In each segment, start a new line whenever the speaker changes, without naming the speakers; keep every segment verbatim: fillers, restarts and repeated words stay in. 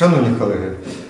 Шановні колеги,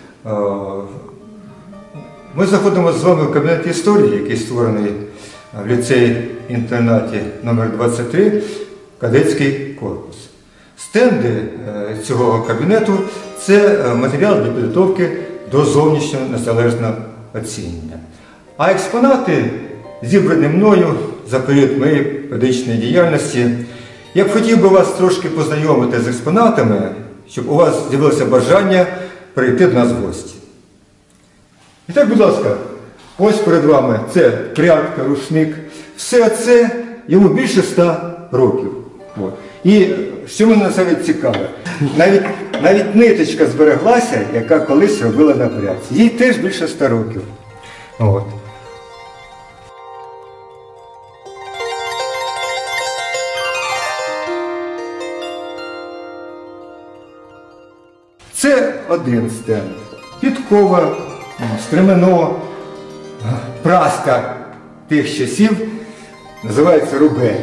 ми знаходимося з вами в кабінеті історії, який створений в ліцеї-інтернаті номер двадцять три «Кадетський корпус». Стенди цього кабінету – це матеріал для підготовки до зовнішнього незалежного оцінювання. А експонати, зібрані мною за період моєї педагогічної діяльності, я б хотів би вас трошки познайомити з експонатами, щоб у вас з'явилося бажання прийти до нас в гості. І так, будь ласка, ось перед вами це прядка, рушник. Все це йому більше ста років. От. І що мене навіть цікаве, навіть, навіть ниточка збереглася, яка колись робила на прядці. Їй теж більше ста років. От. Це один стенд. Підкова, стремено, праска тих часів називається рубель.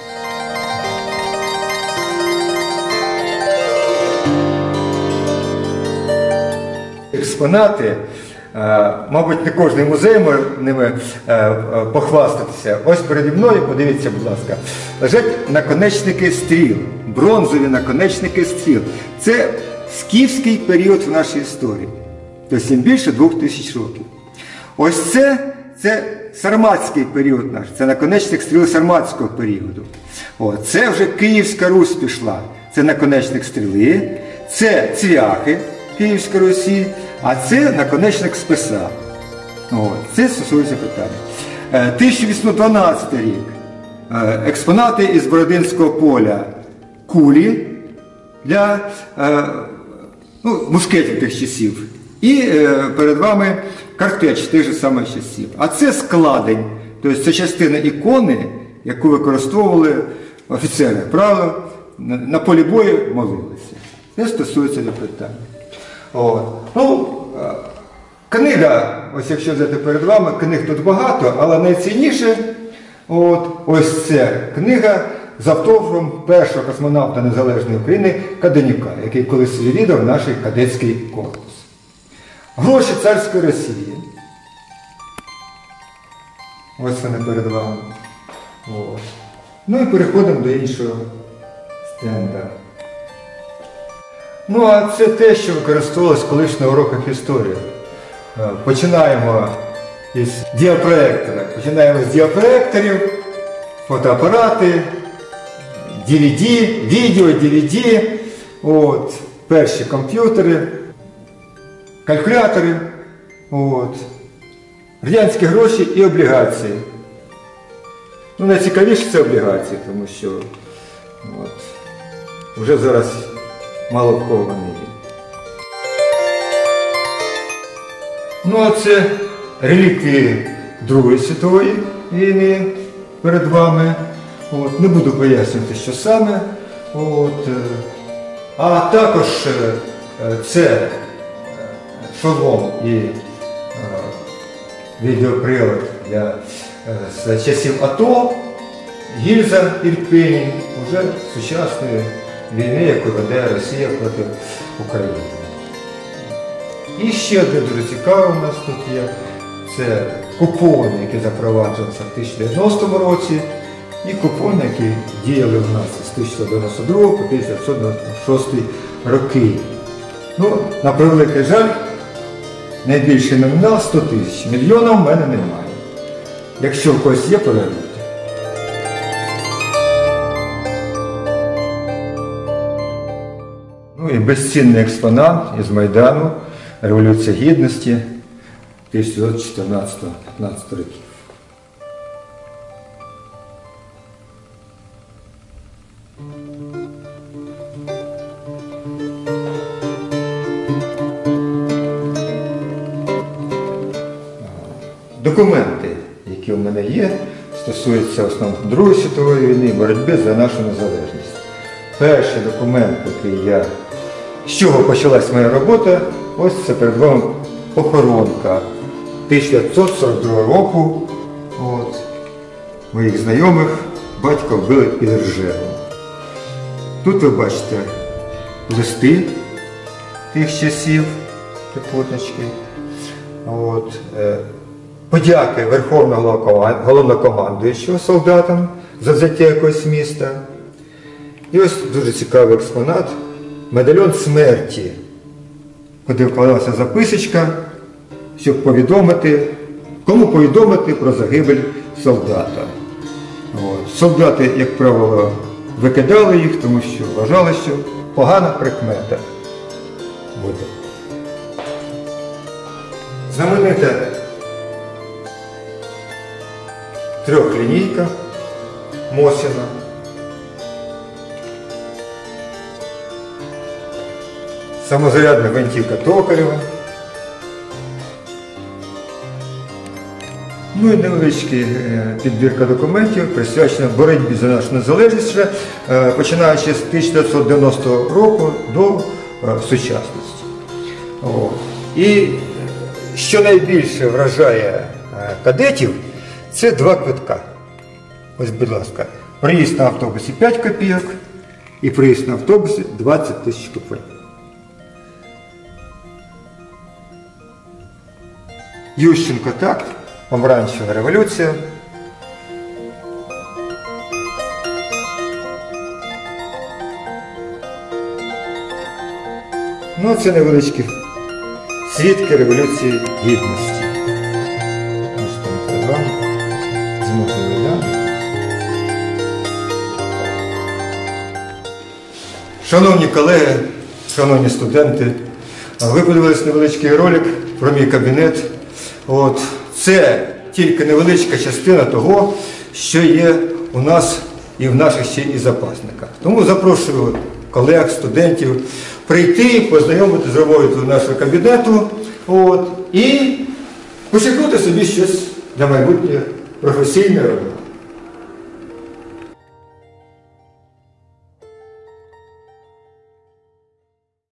Експонати, мабуть, не кожен музей може ними похвастатися. Ось переді мною, подивіться, будь ласка, лежать наконечники стріл, бронзові наконечники стріл. Це скіфський період в нашій історії, тобто їм більше двох тисяч років. Ось це, це сарматський період наш, це наконечник стріл сарматського періоду. О, це вже Київська Русь пішла, це наконечник стріли, це цвяхи Київської Русі, а це наконечник списа. О, це стосується питання. тисяча вісімсот дванадцятий рік. Експонати із Бородинського поля, кулі для ну, мушкетів тих часів. І е, перед вами картеч тих же самих часів. А це складень, тобто це частина ікони, яку використовували офіцери. Правило, на, на полі бою молилися. Це стосується до питання. От. Ну, е, книга, ось якщо взяти перед вами, книг тут багато, але найцінніше от, ось це книга з автографом першого космонавта Незалежної України Каденюка, який колись відвідав наш кадетський корпус. Гроші царської Росії. Ось вони перед вами. Ось. Ну і переходимо до іншого стенда. Ну а це те, що використовувалось колись на уроках історії. Починаємо із діапроектора. Починаємо з діапроекторів, фотоапарати, ді ві ді, відео, ді ві ді, от, перші комп'ютери, калькулятори, от, радянські гроші і облігації. Ну, найцікавіше це облігації, тому що от, вже зараз мало в кого вони є. Ну, а це реліквії Другої світової війни перед вами. От, не буду пояснювати, що саме. От, а також це шолом і е, відеоприлад для з часів АТО, гільза Ірпені, вже сучасної війни, яку веде Росія проти України. І ще одне дуже цікаве у нас тут є. Це купони, які запроваджувалися в тисяча дев'ятсот дев'яностому році, і купони, які діяли в нас з тисяча дев'ятсот дев'яносто другого по тисяча дев'ятсот дев'яносто шостий роки. Ну, на превеликий жаль, найбільший номінал сто тисяч. Мільйона в мене немає. Якщо в когось є, перевірте. Ну і безцінний експонат із Майдану, Революція Гідності тисяча дев'ятсот чотирнадцятого — п'ятнадцятого років. Документи, які у мене є, стосуються в основному Другої світової війни, боротьби за нашу незалежність. Перший документ, який я, з чого почалась моя робота, ось це перед вами похоронка тисяча дев'ятсот сорок другого року. От, моїх знайомих батька вбили під Ржевом. Тут ви бачите листи тих часів, трикутнички. От. Подяки Верховного Головнокомандуючого солдатам за взяття якогось міста. І ось дуже цікавий експонат. Медальйон смерті, куди вкладалася записочка, щоб повідомити, кому повідомити про загибель солдата. От. Солдати, як правило, викидали їх, тому що вважали, що погана прикмета буде. Знаменита трьохлінійка Мосіна. Самозарядна гвинтівка Токарєва. Ну і невеличка підбірка документів, присвячена боротьбі за нашу незалежність, починаючи з тисяча дев'ятсот дев'яностого року до сучасності. О. І що найбільше вражає кадетів, це два квитка. Ось, будь ласка, проїзд на автобусі п'ять копійок і проїзд на автобусі двадцять тисяч копійок. Ющенко так, помаранчева революція. Ну, це невеличкі свідки Революції Гідності. Ось там програма. Змотили, да? Шановні колеги, шановні студенти, ви подивились невеличкий ролик про мій кабінет. От. Це тільки невеличка частина того, що є у нас і в наших ще і запасниках. Тому запрошую колег, студентів прийти, познайомити з роботою нашого кабінету от, і почерпнути собі щось для майбутнього професійної роботи.